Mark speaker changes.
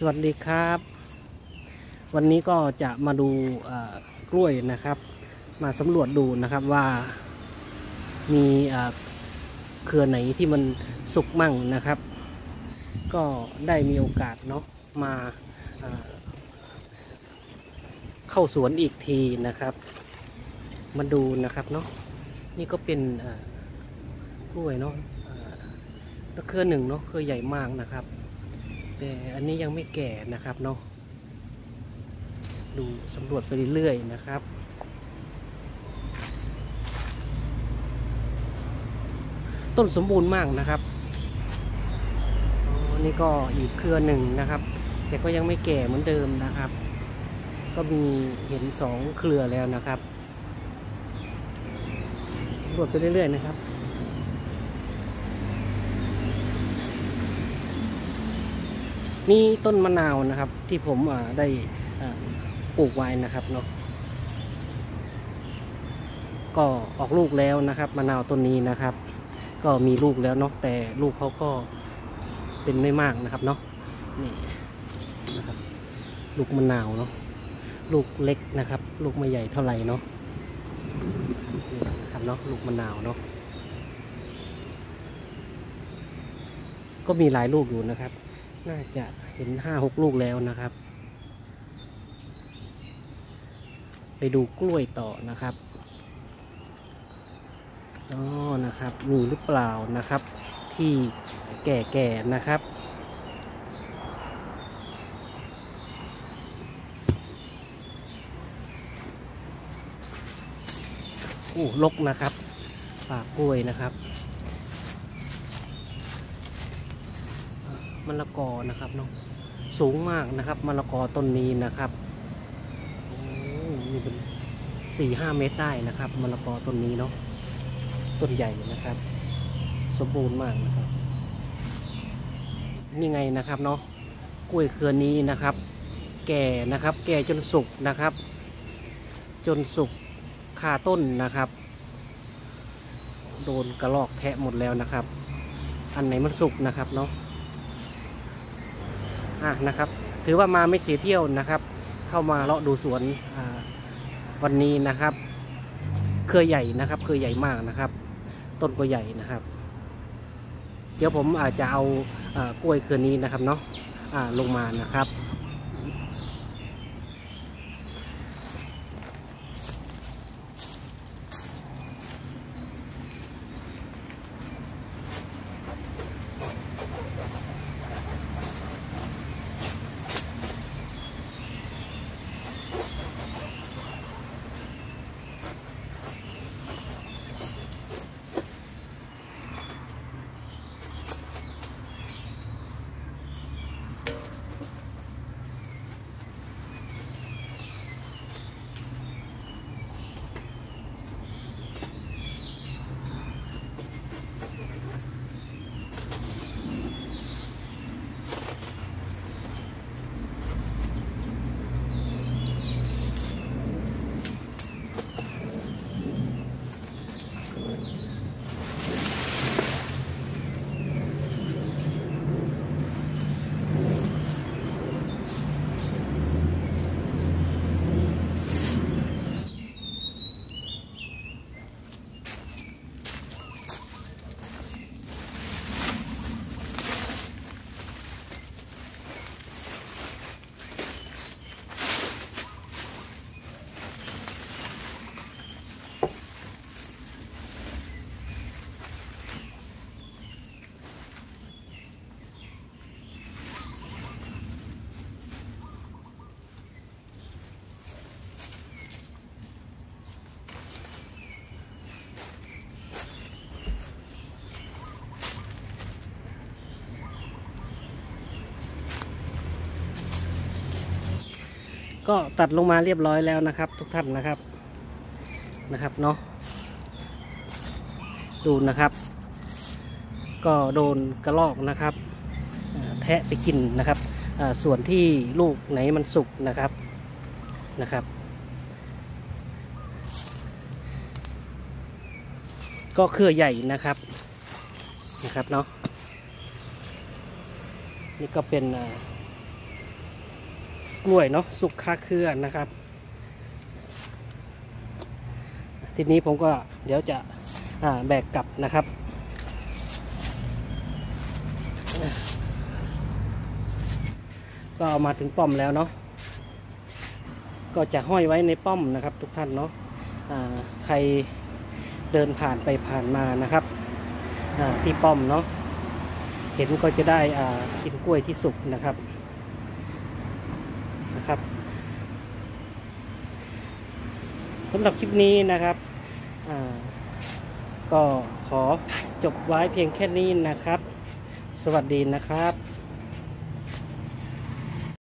Speaker 1: สวัสดีครับวันนี้ก็จะมาดูกล้วยนะครับมาสำรวจดูนะครับว่ามีเครือไหนที่มันสุกมั่งนะครับก็ได้มีโอกาสเนาะมาเข้าสวนอีกทีนะครับมาดูนะครับเนาะนี่ก็เป็นกล้วยเนาะแล้วเครือหนึ่งเนาะเครือใหญ่มากนะครับแต่อันนี้ยังไม่แก่นะครับเนาะดูสำรวจไปเรื่อยๆนะครับต้นสมบูรณ์มากนะครับนี่ก็อีกเครือหนึ่งนะครับแต่ก็ยังไม่แก่เหมือนเดิมนะครับก็มีเห็น2เครือแล้วนะครับสำรวจไปเรื่อยๆนะครับนี่ต้นมะนาวนะครับที่ผมได้ปลูกไว้นะครับเนาะก็ออกลูกแล้วนะครับมะนาวต้นนี้นะครับก็มีลูกแล้วเนาะแต่ลูกเขาก็เป็นไม่มากนะครับเนาะนี่นะครับลูกมะนาวเนาะลูกเล็กนะครับลูกไม่ใหญ่เท่าไหร่เนาะนี่นะครับเนาะลูกมะนาวเนาะก็มีหลายลูกอยู่นะครับน่าจะเห็น5-6 ลูกแล้วนะครับไปดูกล้วยต่อนะครับนะครับมีหรือเปล่านะครับที่แก่ๆนะครับรกนะครับป่ากล้วยนะครับมะละกอนะครับเนาะสูงมากนะครับมะละกอต้นนี้นะครับมีเป็น4-5 เมตรได้นะครับมะละกอต้นนี้เนาะต้นใหญ่นะครับสมบูรณ์มากนะครับนี่ไงนะครับเนาะกล้วยเครือนี้นะครับแก่นะครับแก่จนสุกนะครับจนสุกคาต้นนะครับโดนกระรอกแทะหมดแล้วนะครับอันไหนมันสุกนะครับเนาะนะครับถือว่ามาไม่เสียเที่ยวนะครับเข้ามาเลาะดูสวนวันนี้นะครับเครือใหญ่นะครับเครือใหญ่มากนะครับต้นก็ใหญ่นะครับเดี๋ยวผมอาจจะเอากล้วยเครือนี้นะครับเนาะลงมานะครับก็ตัดลงมาเรียบร้อยแล้วนะครับทุกท่านนะครับเนาะดูนะครับก็โดนกระรอกนะครับแทะไปกินนะครับส่วนที่ลูกไหนมันสุกนะครับก็เครือใหญ่นะครับเนาะนี่ก็เป็นกล้วยเนาะสุกคาเครือนะครับทีนี้ผมก็เดี๋ยวจะแบกกลับนะครับก็เอามาถึงป้อมแล้วเนาะก็จะห้อยไว้ในป้อมนะครับทุกท่านเนาะใครเดินผ่านไปผ่านมานะครับที่ป้อมเนาะเห็นก็จะได้กินกล้วยที่สุกนะครับสำหรับคลิปนี้นะครับก็ขอจบไว้เพียงแค่นี้นะครับสวัสดีนะครับ